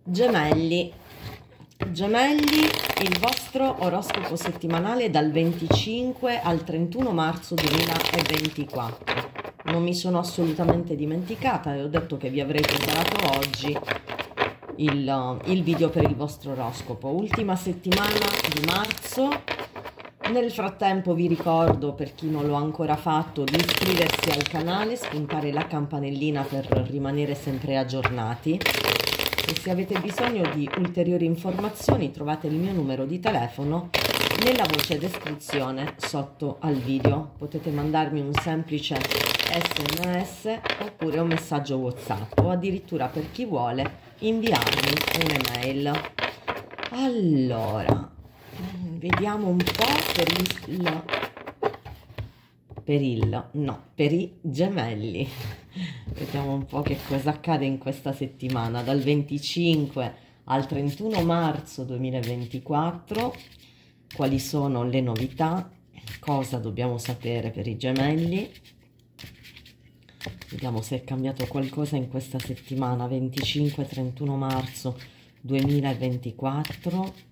Gemelli, Gemelli, il vostro oroscopo settimanale dal 25 al 31 marzo 2024. Non mi sono assolutamente dimenticata e ho detto che vi avrei preparato oggi il video per il vostro oroscopo. Ultima settimana di marzo. Nel frattempo vi ricordo, per chi non lo ha ancora fatto, di iscriversi al canale, spuntare la campanellina per rimanere sempre aggiornati. E se avete bisogno di ulteriori informazioni trovate il mio numero di telefono nella voce descrizione sotto al video. Potete mandarmi un semplice SMS oppure un messaggio WhatsApp o addirittura, per chi vuole, inviarmi un'email. Allora, vediamo un po' per i gemelli. Vediamo un po' che cosa accade in questa settimana, dal 25 al 31 marzo 2024, quali sono le novità, cosa dobbiamo sapere per i gemelli. Vediamo se è cambiato qualcosa in questa settimana, 25-31 marzo 2024.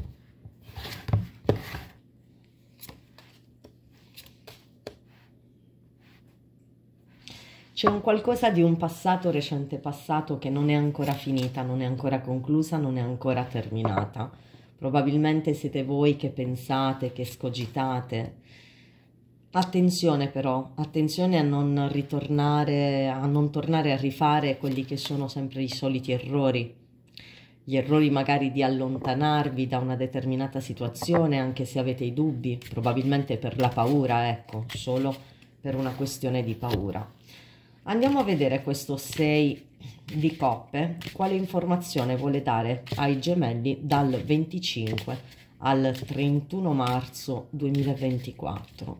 C'è un qualcosa di un passato, recente passato, che non è ancora finita, non è ancora conclusa, non è ancora terminata. Probabilmente siete voi che pensate, che escogitate. Attenzione però, attenzione a non ritornare, a non tornare a rifare quelli che sono sempre i soliti errori. Gli errori magari di allontanarvi da una determinata situazione, anche se avete i dubbi, probabilmente per la paura, ecco, solo per una questione di paura. Andiamo a vedere questo 6 di coppe, quale informazione vuole dare ai gemelli dal 25 al 31 marzo 2024.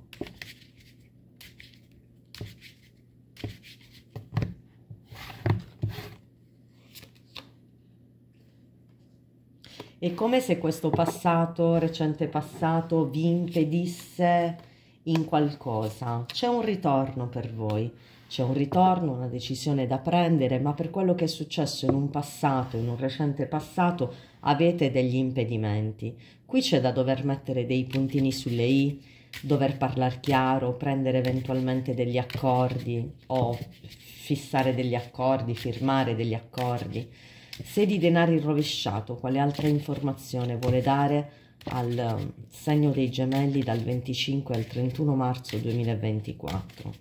È come se questo passato, recente passato, vi impedisse in qualcosa. C'è un ritorno per voi. C'è un ritorno, una decisione da prendere, ma per quello che è successo in un passato, in un recente passato, avete degli impedimenti. Qui c'è da dover mettere dei puntini sulle i, dover parlare chiaro, prendere eventualmente degli accordi o fissare degli accordi, firmare degli accordi. Se di denari rovesciato, quale altra informazione vuole dare al segno dei gemelli dal 25 al 31 marzo 2024?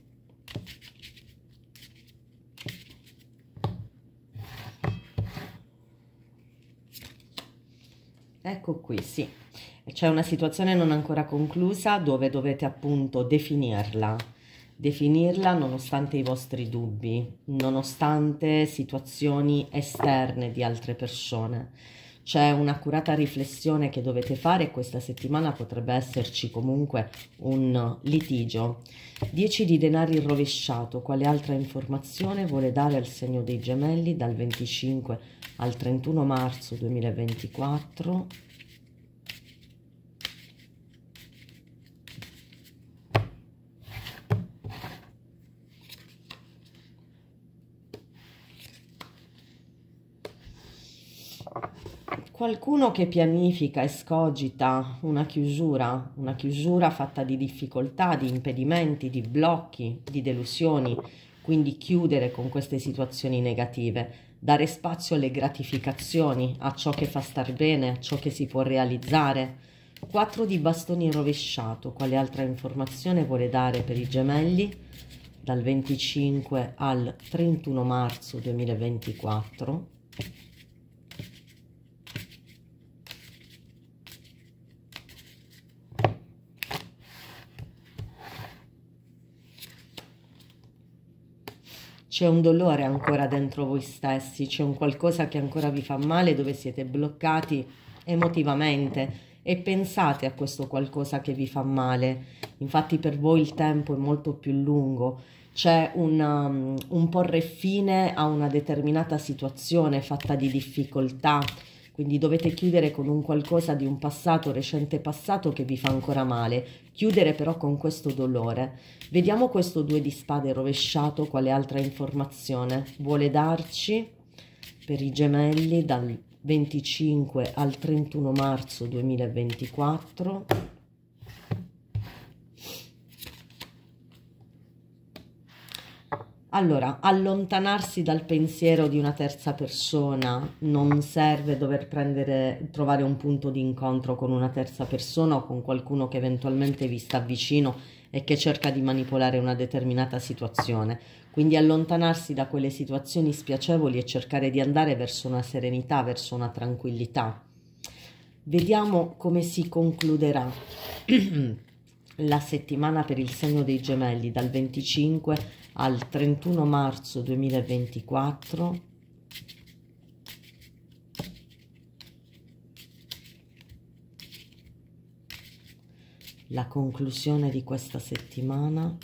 Ecco qui, sì, c'è una situazione non ancora conclusa dove dovete appunto definirla nonostante i vostri dubbi, nonostante situazioni esterne di altre persone. C'è un'accurata riflessione che dovete fare e questa settimana potrebbe esserci comunque un litigio. 10 di denari rovesciato, quale altra informazione vuole dare al segno dei gemelli dal 25 al 31 marzo 2024? Qualcuno che pianifica e scogita una chiusura fatta di difficoltà, di impedimenti, di blocchi, di delusioni, quindi chiudere con queste situazioni negative, dare spazio alle gratificazioni, a ciò che fa star bene, a ciò che si può realizzare. 4 di bastoni rovesciato, quale altra informazione vuole dare per i gemelli dal 25 al 31 marzo 2024? C'è un dolore ancora dentro voi stessi, c'è un qualcosa che ancora vi fa male, dove siete bloccati emotivamente e pensate a questo qualcosa che vi fa male. Infatti per voi il tempo è molto più lungo, c'è un porre fine a una determinata situazione fatta di difficoltà, quindi dovete chiudere con un qualcosa di un passato, recente passato, che vi fa ancora male, chiudere però con questo dolore. Vediamo questo 2 di spade rovesciato, quale altra informazione vuole darci per i gemelli dal 25 al 31 marzo 2024. Allora, allontanarsi dal pensiero di una terza persona non serve dover trovare un punto di incontro con una terza persona o con qualcuno che eventualmente vi sta vicino e che cerca di manipolare una determinata situazione. Quindi allontanarsi da quelle situazioni spiacevoli e cercare di andare verso una serenità, verso una tranquillità. Vediamo come si concluderà la settimana per il segno dei gemelli dal 25 al 31 marzo 2024. La conclusione di questa settimana.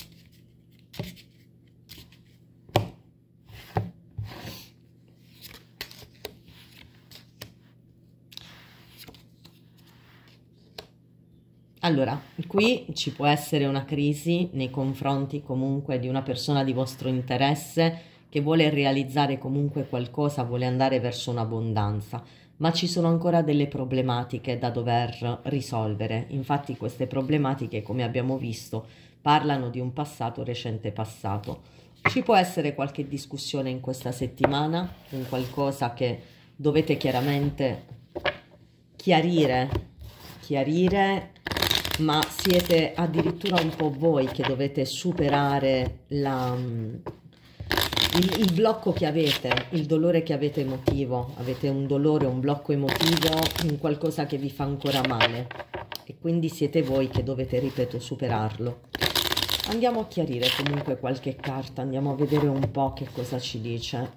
Allora, qui ci può essere una crisi nei confronti comunque di una persona di vostro interesse che vuole realizzare comunque qualcosa, vuole andare verso un'abbondanza, ma ci sono ancora delle problematiche da dover risolvere. Infatti queste problematiche, come abbiamo visto, parlano di un passato recente passato. Ci può essere qualche discussione in questa settimana, un qualcosa che dovete chiaramente chiarire, ma siete addirittura un po' voi che dovete superare il blocco che avete, il dolore che avete emotivo. Avete un dolore, un blocco emotivo in qualcosa che vi fa ancora male e quindi siete voi che dovete, ripeto, superarlo. Andiamo a chiarire comunque qualche carta, andiamo a vedere un po' che cosa ci dice.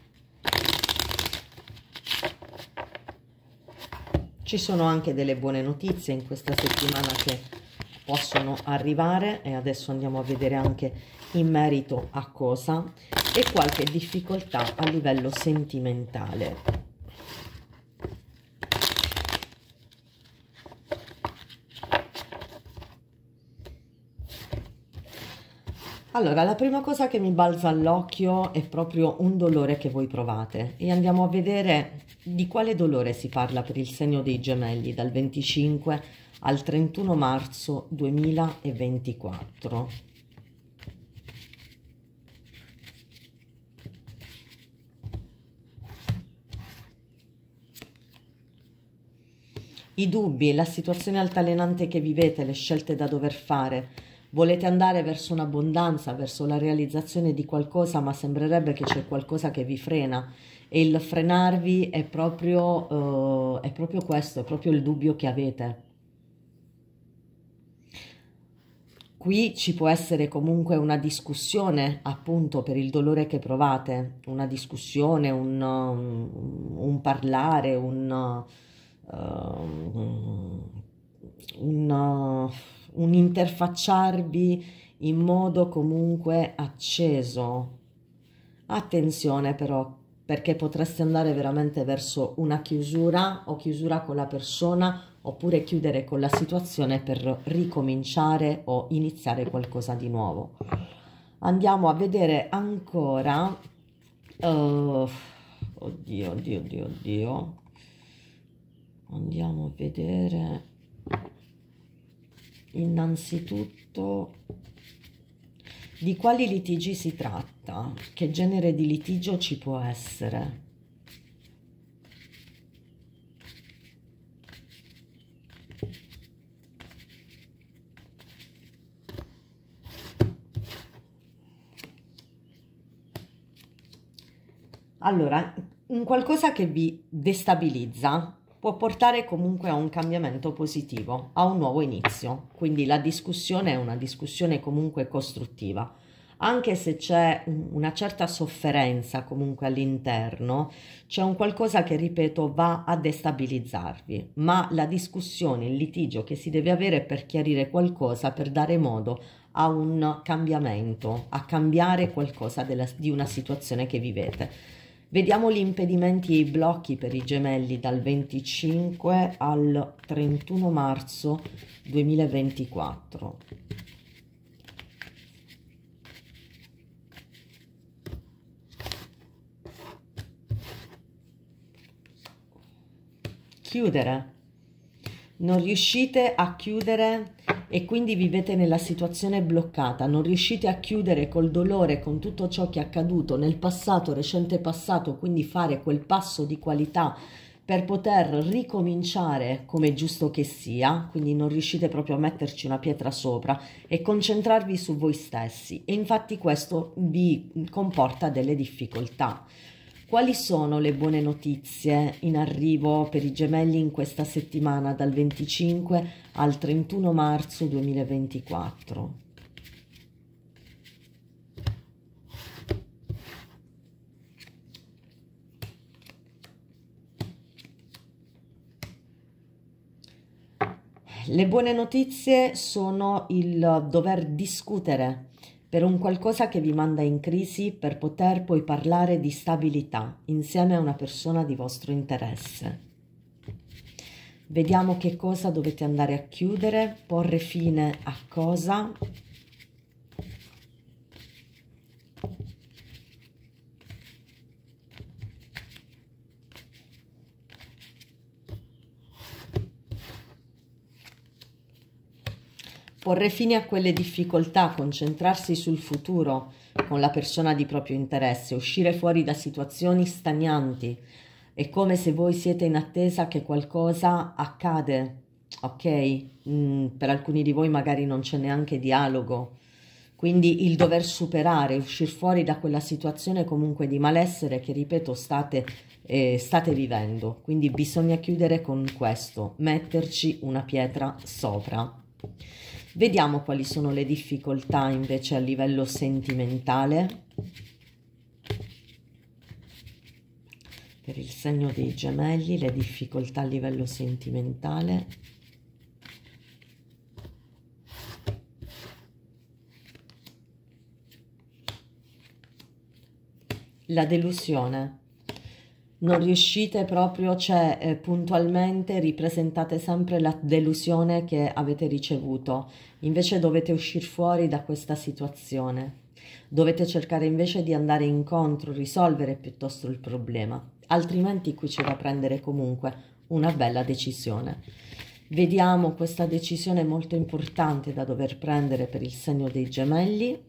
Ci sono anche delle buone notizie in questa settimana che possono arrivare e adesso andiamo a vedere anche in merito a cosa, e qualche difficoltà a livello sentimentale. Allora, la prima cosa che mi balza all'occhio è proprio un dolore che voi provate e andiamo a vedere di quale dolore si parla per il segno dei gemelli dal 25 al 31 marzo 2024. I dubbi, la situazione altalenante che vivete, le scelte da dover fare. Volete andare verso un'abbondanza, verso la realizzazione di qualcosa, ma sembrerebbe che c'è qualcosa che vi frena. E il frenarvi è proprio questo, è proprio il dubbio che avete. Qui ci può essere comunque una discussione, appunto, per il dolore che provate. Una discussione, un parlare, un interfacciarvi in modo comunque acceso. Attenzione però, perché potreste andare veramente verso una chiusura, o chiusura con la persona, oppure chiudere con la situazione per ricominciare o iniziare qualcosa di nuovo. Andiamo a vedere ancora, oddio, andiamo a vedere innanzitutto di quali litigi si tratta, che genere di litigio ci può essere. Allora, un qualcosa che vi destabilizza può portare comunque a un cambiamento positivo, a un nuovo inizio. Quindi la discussione è una discussione comunque costruttiva. Anche se c'è una certa sofferenza comunque all'interno, c'è un qualcosa che, ripeto, va a destabilizzarvi. Ma la discussione, il litigio che si deve avere per chiarire qualcosa, per dare modo a un cambiamento, a cambiare qualcosa di una situazione che vivete. Vediamo gli impedimenti e i blocchi per i gemelli dal 25 al 31 marzo 2024. chiudere. Non riuscite a chiudere e quindi vivete nella situazione bloccata, non riuscite a chiudere col dolore, con tutto ciò che è accaduto nel passato, recente passato, quindi fare quel passo di qualità per poter ricominciare come è giusto che sia, quindi non riuscite proprio a metterci una pietra sopra e concentrarvi su voi stessi, e infatti questo vi comporta delle difficoltà. Quali sono le buone notizie in arrivo per i gemelli in questa settimana dal 25 al 31 marzo 2024? Le buone notizie sono il dover discutere per un qualcosa che vi manda in crisi per poter poi parlare di stabilità insieme a una persona di vostro interesse. Vediamo che cosa dovete andare a chiudere, porre fine a cosa. Porre fine a quelle difficoltà, concentrarsi sul futuro con la persona di proprio interesse, uscire fuori da situazioni stagnanti. È come se voi siete in attesa che qualcosa accade, ok? Per alcuni di voi magari non c'è neanche dialogo. Quindi il dover superare, uscire fuori da quella situazione comunque di malessere che, ripeto, state vivendo. Quindi bisogna chiudere con questo, metterci una pietra sopra. Vediamo quali sono le difficoltà invece a livello sentimentale per il segno dei gemelli, le difficoltà a livello sentimentale. La delusione. Non riuscite proprio, cioè puntualmente ripresentate sempre la delusione che avete ricevuto, invece dovete uscire fuori da questa situazione, dovete cercare invece di andare incontro, risolvere piuttosto il problema, altrimenti qui c'è da prendere comunque una bella decisione. Vediamo questa decisione molto importante da dover prendere per il segno dei gemelli.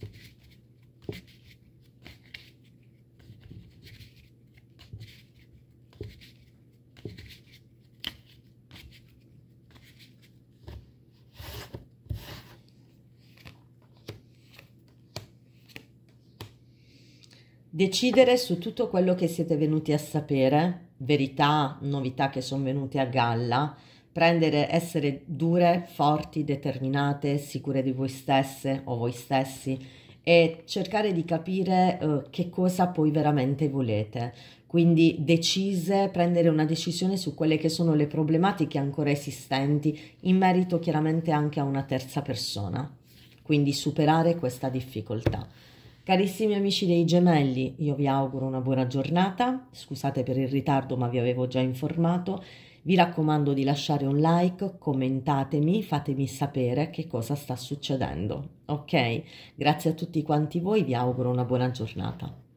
Decidere su tutto quello che siete venuti a sapere, verità, novità che sono venute a galla, essere dure, forti, determinate, sicure di voi stesse o voi stessi, e cercare di capire che cosa poi veramente volete. Quindi decise, prendere una decisione su quelle che sono le problematiche ancora esistenti, in merito chiaramente anche a una terza persona. Quindi superare questa difficoltà. Carissimi amici dei gemelli, io vi auguro una buona giornata, scusate per il ritardo ma vi avevo già informato, vi raccomando di lasciare un like, commentatemi, fatemi sapere che cosa sta succedendo, ok? Grazie a tutti quanti voi, vi auguro una buona giornata.